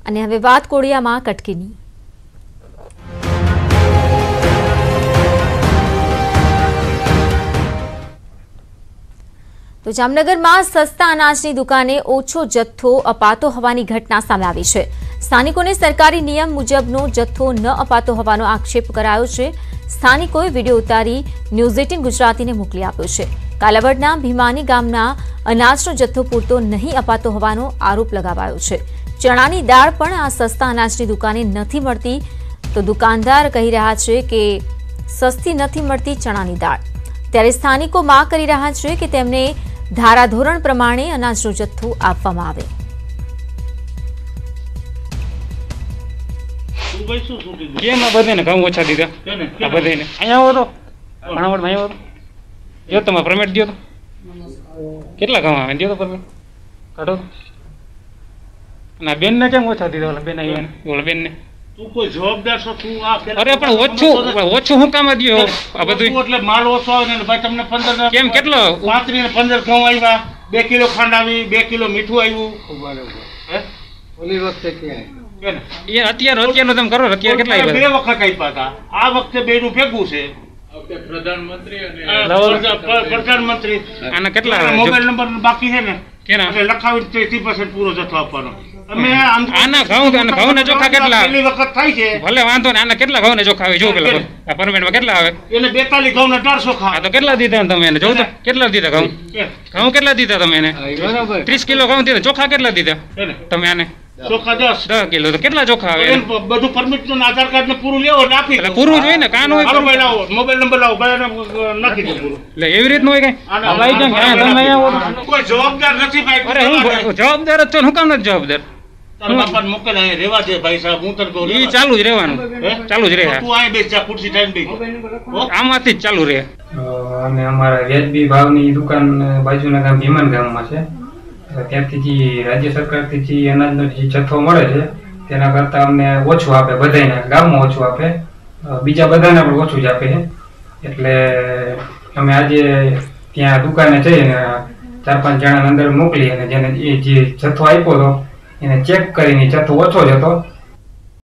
અને હવે વાત કોડિયામાં કટકીની। તો જામનગરમાં સસ્તા અનાજની દુકાને ઓછો જથ્થો અપાતો હોવાની ઘટના સામે આવી છે। સ્થાનિકોને સરકારી નિયમ મુજબનો જથ્થો ન અપાતો હોવાનો આક્ષેપ કરાયો છે। સ્થાનિકોએ વિડીયો ઉતારી ન્યૂઝ18 ગુજરાતીને મોકલી આપ્યો છે। કાલાવડના ભીમાની ગામના અનાજનો જથ્થો પૂરતો નહીં અપાતો હોવાનો આરોપ લગાવાયો છે। ચણાની દાળ પણ આ સસ્તા અનાજની દુકાને નથી મળતી, તો દુકાનદાર કહી રહ્યા છે કે સસ્તી નથી મળતી ચણાની દાળ। ત્યારે સ્થાનિકો માંગ કરી રહ્યા છે કે તેમને ધારાધોરણ પ્રમાણે અનાજનો જથ્થો આપવામાં આવે। કેમ આ બધાને ઘઉં ઓછા દીધા? આ બધાને અહીંયા આવો તો ભણાવડમાં આવ્યો તો જો તમારે પરમિટ દો તો કેટલા ઘઉં આવે દો તો પરમિટ કાઢો તો। અને આ બેનને કેમ ઓછા દીધા? ઓલા બેન આવ્યા ઓલા બેનને તું કોઈ જવાબદાર છો? તું આ અરે પણ ઓછું શું કામ દો? આ બધું એટલે માલ ઓછો આવે ને ભાઈ તમને 15 કેમ કેટલો 35 ને 15 ઘઉં આવ્યા, 2 કિલો ખાંડ આવી, 2 કિલો મીઠું આવ્યું। હે ઓલી વખતે ક્યાં એ અત્યારનો તમે કરો અત્યારે કેટલા આવ્યા? 2 વખત આપ્યા હતા, આ વખતે બેનું ભેગું છે। પ્રધાનમંત્રી આના કેટલા મોબાઈલ નંબર બાકી છે ને કેના એટલે લખાવી 30% પૂરો જથ્થો આપવાનો। અમે આના ઘઉં ને ચોખા કેટલા પહેલી વખત થાય છે? ભલે વાંધો ને, આના કેટલા ઘઉં ને ચોખા આવે જો પેલા આ પરમિટમાં કેટલા આવે? એને 42 ઘઉં ને 4 ચોખા। તો કેટલા દીધા તમે એને? જો તો કેટલા દીધા ઘઉં? ઘઉં કેટલા દીધા તમે એને? 30 કિલો ઘઉં દીધા। ચોખા કેટલા દીધા તમે આને? ચોખા 10 કિલો। તો કેટલા ચોખા આવે? બધું પરમિટ નું આધાર કાર્ડ ને પૂરું લેવો ને આપી પૂરું જોઈએ ને, કાન હોય મોબાઈલ નંબર લાવો ભાઈ નાખી દો પૂરું। એટલે એવી રીતનું હોય કઈ કોઈ જવાબદાર નથી ભાઈ। અરે હું જવાબદાર જ છો, શું કામ નથી જવાબદાર? તારા બાપાને મોકલે અહીં રહેવા દે ભાઈ સાહેબ, હું તને કહું ઈ ચાલુ જ રહેવાનું, ચાલુ જ રહે। તું અહીં બેસ જા, ખુરશી ટાઈમ બેસ, આમાંથી જ ચાલુ રહે। અને અમારા વ્યાજબી ભાવની દુકાન બાજુના ગામ ભીમાન ગામમાં છે। ત્યાંથી જે રાજ્ય સરકારથી જે અનાજનો જે જથ્થો મળે છે તેના કરતાં અમને ઓછું આપે, બધાને ગામમાં ઓછું આપે, બીજા બધાને પણ ઓછું જ આપે છે। એટલે અમે આજે ત્યાં દુકાને જઈને 4-5 જણાને અંદર મોકલી અને જેને એ જે જથ્થો આપ્યો હતો એને ચેક કરીને જથ્થો ઓછો જ હતો